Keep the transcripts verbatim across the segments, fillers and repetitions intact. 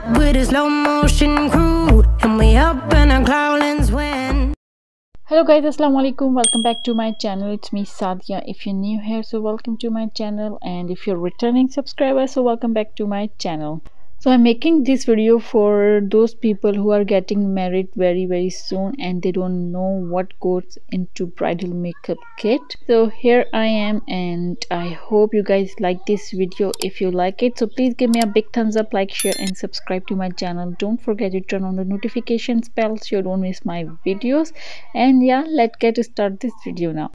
with a slow motion crew, and we up in our clouds when. Hello guys, assalamu alaikum. Welcome back to my channel. It's me Sadia. If you're new here, so welcome to my channel, and if you're returning subscriber, so welcome back to my channel. So I'm making this video for those people who are getting married very very soon and they don't know what goes into bridal makeup kit. So here I am, and I hope you guys like this video. If you like it, so please give me a big thumbs up, like, share and subscribe to my channel. Don't forget to turn on the notifications bell so you don't miss my videos. And yeah, let's get start this video now.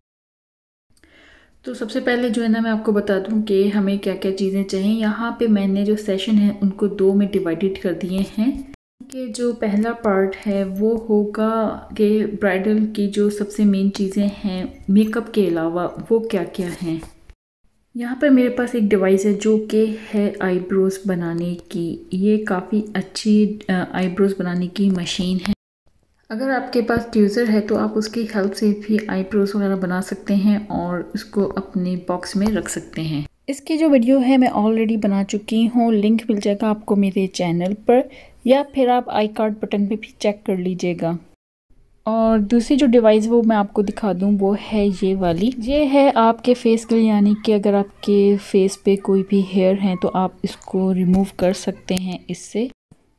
तो सबसे पहले जो है ना, मैं आपको बता दूं कि हमें क्या क्या चीज़ें चाहिए। यहाँ पे मैंने जो सेशन है उनको दो में डिवाइडेड कर दिए हैं कि जो पहला पार्ट है वो होगा कि ब्राइडल की जो सबसे मेन चीज़ें हैं मेकअप के अलावा वो क्या क्या हैं। यहाँ पर मेरे पास एक डिवाइस है जो कि है आईब्रोज़ बनाने की। ये काफ़ी अच्छी आईब्रोज़ बनाने की मशीन है। अगर आपके पास ट्यूज़र है तो आप उसकी हेल्प से भी आईब्रोज वगैरह बना सकते हैं और उसको अपने बॉक्स में रख सकते हैं। इसकी जो वीडियो है मैं ऑलरेडी बना चुकी हूँ, लिंक मिल जाएगा आपको मेरे चैनल पर, या फिर आप आई कार्ड बटन पे भी चेक कर लीजिएगा। और दूसरी जो डिवाइस वो मैं आपको दिखा दूँ वो है ये वाली। ये है आपके फेस के लिए, यानी कि अगर आपके फेस पे कोई भी हेयर हैं तो आप इसको रिमूव कर सकते हैं इससे।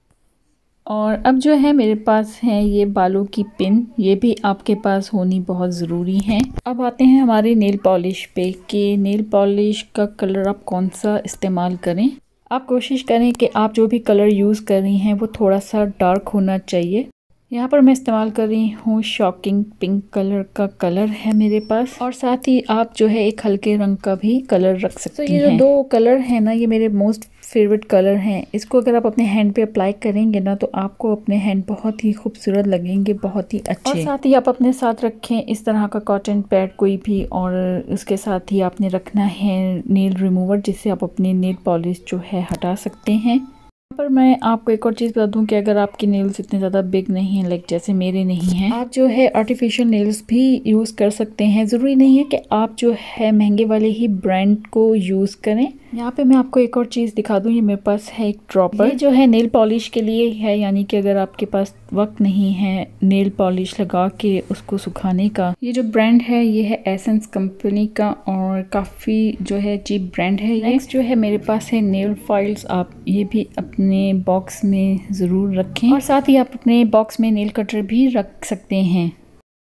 और अब जो है मेरे पास है ये बालों की पिन, ये भी आपके पास होनी बहुत ज़रूरी है। अब आते हैं हमारे नेल पॉलिश पे कि नेल पॉलिश का कलर आप कौन सा इस्तेमाल करें। आप कोशिश करें कि आप जो भी कलर यूज़ कर रही हैं वो थोड़ा सा डार्क होना चाहिए। यहाँ पर मैं इस्तेमाल कर रही हूँ शॉकिंग पिंक कलर का कलर है मेरे पास, और साथ ही आप जो है एक हल्के रंग का भी कलर रख सकते हैं। ये जो दो कलर है ना, ये मेरे मोस्ट फेवरेट कलर हैं। इसको अगर आप अपने हैंड पे अप्लाई करेंगे ना तो आपको अपने हैंड बहुत ही खूबसूरत लगेंगे, बहुत ही अच्छे। और साथ ही आप अपने साथ रखें इस तरह का कॉटन पैड कोई भी, और उसके साथ ही आपने रखना है नेल रिमूवर जिससे आप अपनी नेल पॉलिश जो है हटा सकते हैं। पर मैं आपको एक और चीज़ बता दूं कि अगर आपके नेल्स इतने ज़्यादा बिग नहीं हैं, लाइक जैसे मेरे नहीं हैं, आप जो है आर्टिफिशियल नेल्स भी यूज़ कर सकते हैं। ज़रूरी नहीं है कि आप जो है महंगे वाले ही ब्रांड को यूज़ करें। यहाँ पे मैं आपको एक और चीज़ दिखा दूँ, ये मेरे पास है एक ड्रॉपर। ये जो है नेल पॉलिश के लिए है, यानी कि अगर आपके पास वक्त नहीं है नेल पॉलिश लगा के उसको सुखाने का। ये जो ब्रांड है ये है एसेंस कंपनी का और काफ़ी जो है चीप ब्रांड है। नेक्स्ट जो है मेरे पास है नेल फाइल्स। आप ये भी अपने बॉक्स में ज़रूर रखें, और साथ ही आप अपने बॉक्स में नेल कटर भी रख सकते हैं।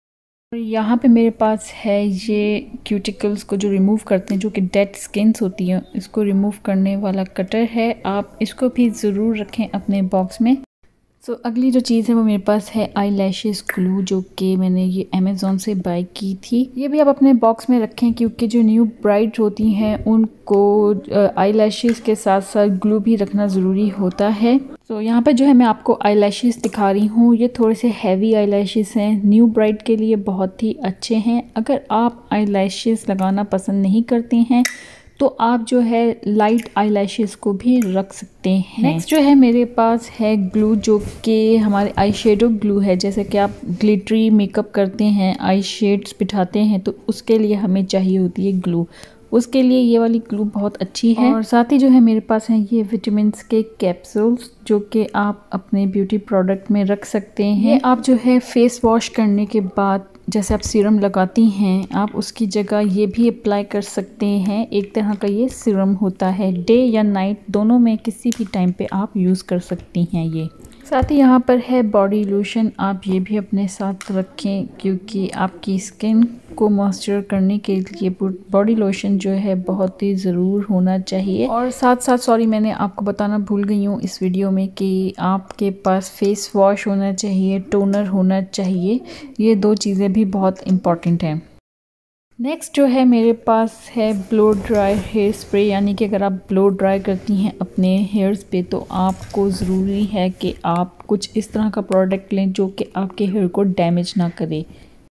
यहाँ पे मेरे पास है ये क्यूटिकल्स को जो रिमूव करते हैं, जो कि डेड स्किन्स होती हैं, इसको रिमूव करने वाला कटर है। आप इसको भी ज़रूर रखें अपने बॉक्स में। सो so, अगली जो चीज़ है वो मेरे पास है आई लैशेस ग्लू, जो कि मैंने ये अमेज़ॉन से बाय की थी। ये भी आप अपने बॉक्स में रखें क्योंकि जो न्यू ब्राइड होती हैं उनको आई लैशेस के साथ साथ ग्लू भी रखना ज़रूरी होता है। तो so, यहाँ पे जो है मैं आपको आई लैशेस दिखा रही हूँ। ये थोड़े से हैवी आई लैशेस हैं, न्यू ब्राइड के लिए बहुत ही अच्छे हैं। अगर आप आई लैशेस लगाना पसंद नहीं करते हैं तो आप जो है लाइट आई लैशेस को भी रख सकते हैं। नेक्स्ट जो है मेरे पास है ग्लू, जो कि हमारे आई शेडो ग्लू है। जैसे कि आप ग्लिटरी मेकअप करते हैं, आई शेड्स बिठाते हैं, तो उसके लिए हमें चाहिए होती है ग्लू। उसके लिए ये वाली ग्लू बहुत अच्छी है। और साथ ही जो है मेरे पास हैं ये विटामिन के कैप्सूल्स, जो कि आप अपने ब्यूटी प्रोडक्ट में रख सकते हैं। ये आप जो है फेस वॉश करने के बाद जैसे आप सीरम लगाती हैं, आप उसकी जगह ये भी अप्लाई कर सकते हैं। एक तरह का ये सीरम होता है, डे या नाइट दोनों में किसी भी टाइम पे आप यूज़ कर सकती हैं ये। साथ ही यहाँ पर है बॉडी लोशन, आप ये भी अपने साथ रखें क्योंकि आपकी स्किन को मॉइस्चर करने के लिए बॉडी लोशन जो है बहुत ही ज़रूर होना चाहिए। और साथ साथ सॉरी मैंने आपको बताना भूल गई हूँ इस वीडियो में कि आपके पास फेस वॉश होना चाहिए, टोनर होना चाहिए। ये दो चीज़ें भी बहुत इम्पॉर्टेंट हैं। नेक्स्ट जो है मेरे पास है ब्लो ड्राई हेयर स्प्रे, यानी कि अगर आप ब्लो ड्राई करती हैं अपने हेयर्स पे तो आपको ज़रूरी है कि आप कुछ इस तरह का प्रोडक्ट लें जो कि आपके हेयर को डैमेज ना करे।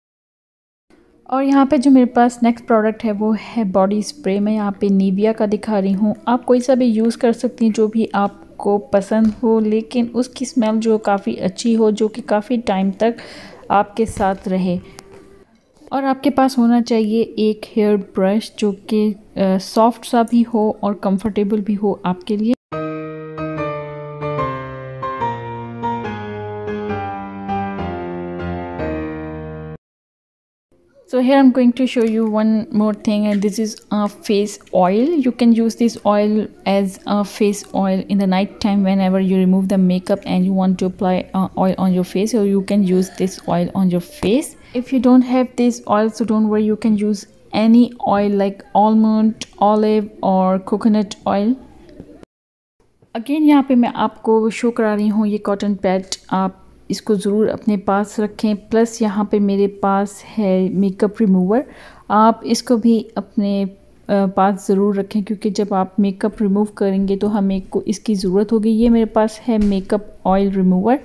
और यहाँ पे जो मेरे पास नेक्स्ट प्रोडक्ट है वो है बॉडी स्प्रे। मैं यहाँ पे निविया का दिखा रही हूँ, आप कोई सा भी यूज़ कर सकती हैं जो भी आपको पसंद हो, लेकिन उसकी स्मेल जो काफ़ी अच्छी हो, जो कि काफ़ी टाइम तक आपके साथ रहे। और आपके पास होना चाहिए एक हेयर ब्रश जो कि सॉफ्ट सा भी हो और कंफर्टेबल भी हो आपके लिए। So here I'm going to show you one more thing, and this is a face oil. You can use this oil as a face oil in the night time whenever you remove the makeup and you want to apply uh, oil on your face, or you can use this oil on your face. If you don't have this oil, so don't worry, you can use any oil like almond, olive or coconut oil. Again यहाँ पे मैं आपको show करा रही हूँ ये cotton pad, आप इसको ज़रूर अपने पास रखें। प्लस यहाँ पे मेरे पास है मेकअप रिमूवर, आप इसको भी अपने पास ज़रूर रखें क्योंकि जब आप मेकअप रिमूव करेंगे तो हमें को इसकी ज़रूरत होगी। ये मेरे पास है मेकअप ऑयल रिमूवर।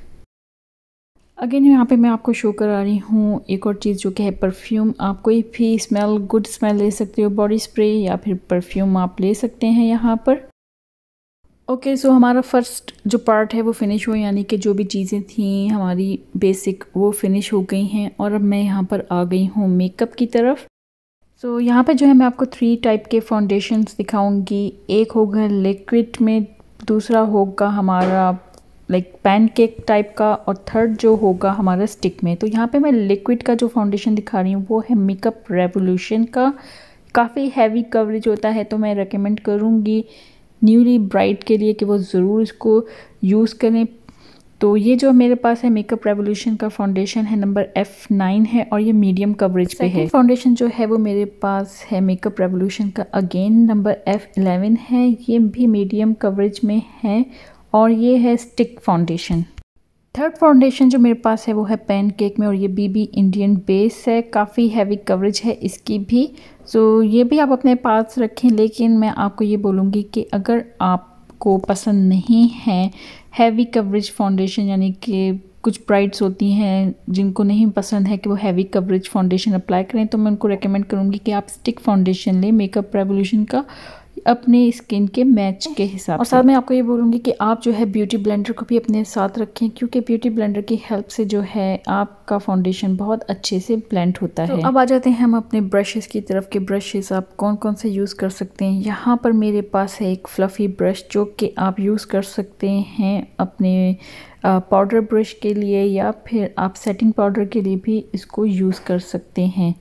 अगेन यहाँ पे मैं आपको शो करा रही हूँ एक और चीज़ जो कि है परफ्यूम। आप कोई भी स्मेल गुड स्मेल ले सकते हो, बॉडी स्प्रे या फिर परफ्यूम आप ले सकते हैं यहाँ पर। ओके okay, सो so हमारा फर्स्ट जो पार्ट है वो फिनिश हुआ, यानी कि जो भी चीज़ें थी हमारी बेसिक वो फिनिश हो गई हैं। और अब मैं यहाँ पर आ गई हूँ मेकअप की तरफ। सो so, यहाँ पे जो है मैं आपको थ्री टाइप के फाउंडेशंस दिखाऊंगी। एक होगा लिक्विड में, दूसरा होगा हमारा लाइक पैनकेक टाइप का, और थर्ड जो होगा हमारा स्टिक में। तो यहाँ पे मैं लिक्विड का जो फाउंडेशन दिखा रही हूँ वो है मेकअप रेवोल्यूशन का। काफ़ी हैवी कवरेज होता है, तो मैं रेकमेंड करूँगी न्यूली ब्राइट के लिए कि वो ज़रूर इसको यूज़ करें। तो ये जो मेरे पास है मेकअप रेवोल्यूशन का फाउंडेशन है, नंबर एफ नाइन है और ये मीडियम कवरेज पे है। फाउंडेशन जो है वो मेरे पास है मेकअप रेवोल्यूशन का, अगेन नंबर एफ इलेवन है, ये भी मीडियम कवरेज में है और ये है स्टिक फाउंडेशन। थर्ड फाउंडेशन जो मेरे पास है वो है पैनकेक में और ये बीबी इंडियन बेस है, काफ़ी हैवी कवरेज है इसकी भी। सो so, ये भी आप अपने पास रखें, लेकिन मैं आपको ये बोलूँगी कि अगर आपको पसंद नहीं है हैवी कवरेज फाउंडेशन, यानी कि कुछ ब्राइड्स होती हैं जिनको नहीं पसंद है कि वो हैवी कवरेज फाउंडेशन अप्लाई करें, तो मैं उनको रेकमेंड करूँगी कि आप स्टिक फाउंडेशन लें मेकअप रेवोल्यूशन का, अपने स्किन के मैच के हिसाब से। और साथ में आपको ये बोलूँगी कि आप जो है ब्यूटी ब्लेंडर को भी अपने साथ रखें, क्योंकि ब्यूटी ब्लेंडर की हेल्प से जो है आपका फाउंडेशन बहुत अच्छे से ब्लेंड होता है। तो अब आ जाते हैं हम अपने ब्रशेस की तरफ के ब्रशेस आप कौन कौन से यूज़ कर सकते हैं। यहाँ पर मेरे पास है एक फ्लफ़ी ब्रश जो कि आप यूज़ कर सकते हैं अपने पाउडर ब्रश के लिए, या फिर आप सेटिंग पाउडर के लिए भी इसको यूज़ कर सकते हैं।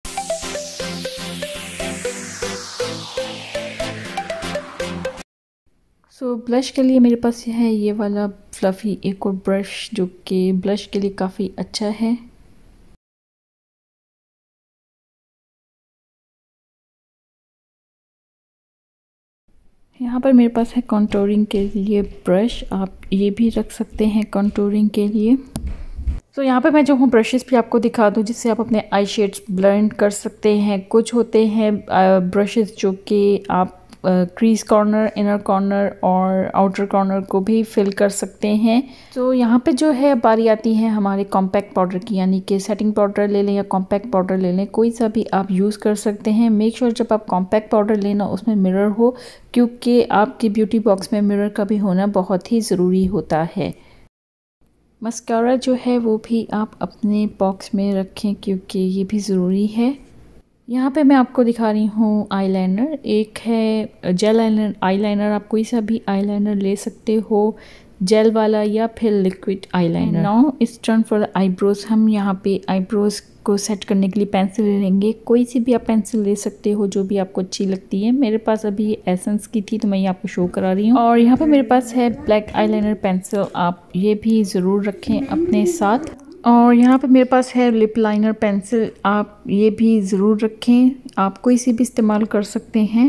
सो so, ब्लश के लिए मेरे पास है ये वाला फ्लफ़ी एक और ब्रश जो कि ब्लश के लिए काफ़ी अच्छा है। यहाँ पर मेरे पास है कॉन्टोरिंग के लिए ब्रश, आप ये भी रख सकते हैं कॉन्टोरिंग के लिए। सो so, यहाँ पे मैं जो हूँ ब्रशेस भी आपको दिखा दूँ जिससे आप अपने आई शेड्स ब्लेंड कर सकते हैं। कुछ होते हैं ब्रशेस जो कि आप क्रीज कॉर्नर, इनर कॉर्नर और आउटर कॉर्नर को भी फिल कर सकते हैं। तो so, यहाँ पे जो है बारी आती है हमारे कॉम्पैक्ट पाउडर की, यानी कि सेटिंग पाउडर ले लें या कॉम्पैक्ट पाउडर ले लें, कोई सा भी आप यूज़ कर सकते हैं। मेक श्योर जब आप कॉम्पैक्ट पाउडर लेना उसमें मिरर हो, क्योंकि आपके ब्यूटी बॉक्स में मिरर का भी होना बहुत ही ज़रूरी होता है। मस्कारा जो है वो भी आप अपने बॉक्स में रखें क्योंकि ये भी ज़रूरी है। यहाँ पे मैं आपको दिखा रही हूँ आईलाइनर, एक है जेल आईलाइनर आईलाइनर आप कोई सा भी आईलाइनर ले सकते हो, जेल वाला या फिर liquid eyeliner. Now it's turn for the eyebrows. हम यहाँ पे आईब्रोज को सेट करने के लिए पेंसिल ले लेंगे, कोई सी भी आप पेंसिल ले सकते हो जो भी आपको अच्छी लगती है। मेरे पास अभी ये एसेंस की थी तो मैं ये आपको शो करा रही हूँ। और यहाँ पे मेरे पास है ब्लैक आईलाइनर पेंसिल, आप ये भी ज़रूर रखें अपने साथ। और यहाँ पे मेरे पास है लिप लाइनर पेंसिल, आप ये भी ज़रूर रखें, आप कोई सी भी इस्तेमाल कर सकते हैं।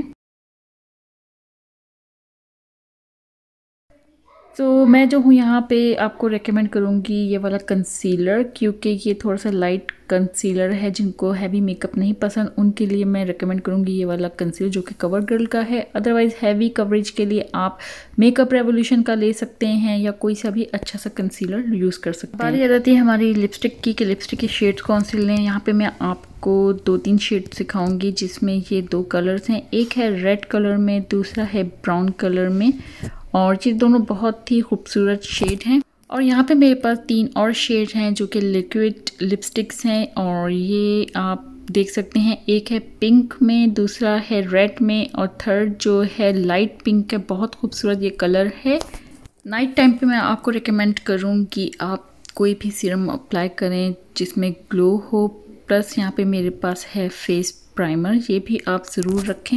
तो so, मैं जो हूँ यहाँ पे आपको रेकमेंड करूँगी ये वाला कंसीलर, क्योंकि ये थोड़ा सा लाइट कंसीलर है। जिनको हैवी मेकअप नहीं पसंद उनके लिए मैं रेकमेंड करूँगी ये वाला कंसीलर जो कि कवर गर्ल का है। अदरवाइज़ हैवी कवरेज के लिए आप मेकअप रेवोल्यूशन का ले सकते हैं या कोई सा भी अच्छा सा कंसीलर यूज़ कर सकते हैं। बारी आ जाती है हमारी लिपस्टिक की कि लिपस्टिक की शेड्स कौन सी लें। यहाँ पर मैं आपको दो तीन शेड सिखाऊँगी जिसमें ये दो कलर्स हैं, एक है रेड कलर में, दूसरा है ब्राउन कलर में, और ये दोनों बहुत ही खूबसूरत शेड हैं। और यहाँ पे मेरे पास तीन और शेड हैं जो कि लिक्विड लिपस्टिक्स हैं, और ये आप देख सकते हैं, एक है पिंक में, दूसरा है रेड में, और थर्ड जो है लाइट पिंक है। बहुत खूबसूरत ये कलर है। नाइट टाइम पे मैं आपको रिकमेंड करूँ कि आप कोई भी सीरम अप्लाई करें जिसमें ग्लो हो, प्लस यहाँ पे मेरे पास है फेस प्राइमर, ये भी आप ज़रूर रखें।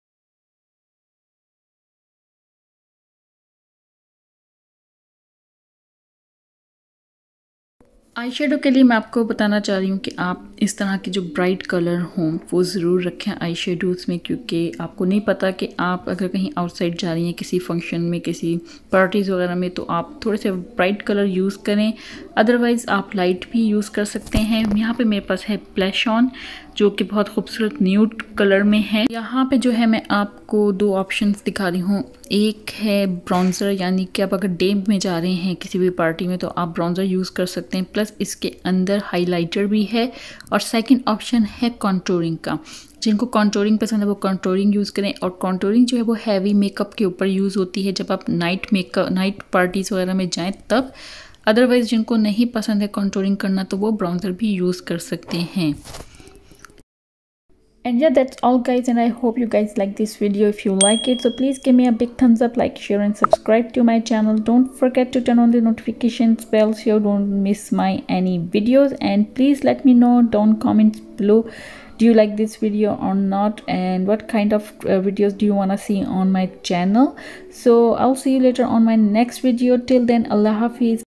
आई शेडो के लिए मैं आपको बताना चाह रही हूँ कि आप इस तरह के जो ब्राइट कलर हों वो ज़रूर रखें आई शेडोज़ में, क्योंकि आपको नहीं पता कि आप अगर कहीं आउटसाइड जा रही हैं किसी फंक्शन में, किसी पार्टीज़ वगैरह में, तो आप थोड़े से ब्राइट कलर यूज़ करें। अदरवाइज़ आप लाइट भी यूज़ कर सकते हैं। यहाँ पे मेरे पास है ब्लश ऑन, जो कि बहुत खूबसूरत न्यूड कलर में है। यहाँ पे जो है मैं आपको दो ऑप्शंस दिखा रही हूँ। एक है ब्राउन्ज़र, यानी कि आप अगर डे में जा रहे हैं किसी भी पार्टी में तो आप ब्राउन्ज़र यूज़ कर सकते हैं, प्लस इसके अंदर हाइलाइटर भी है। और सेकंड ऑप्शन है कॉन्टूरिंग का। जिनको कॉन्टूरिंग पसंद है वो कॉन्टूरिंग यूज़ करें। और कॉन्टूरिंग जो है वो हैवी मेकअप के ऊपर यूज़ होती है जब आप नाइट मेकअप नाइट पार्टीज़ वगैरह में जाएँ तब। अदरवाइज़ जिनको नहीं पसंद है कॉन्टूरिंग करना तो वो ब्राउन्ज़र भी यूज़ कर सकते हैं। And yeah, that's all guys, and I hope you guys like this video. If you like it, so please give me a big thumbs up, like, share and subscribe to my channel. Don't forget to turn on the notifications bell so you don't miss my any videos. And please let me know down comments below, do you like this video or not, and what kind of uh, videos do you want to see on my channel. So I'll see you later on my next video. Till then, Allah Hafiz.